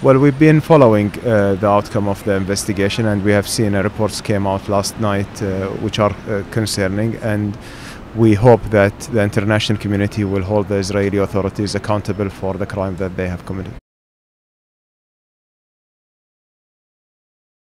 Well, we've been following the outcome of the investigation, and we have seen reports came out last night which are concerning, and we hope that the international community will hold the Israeli authorities accountable for the crime that they have committed.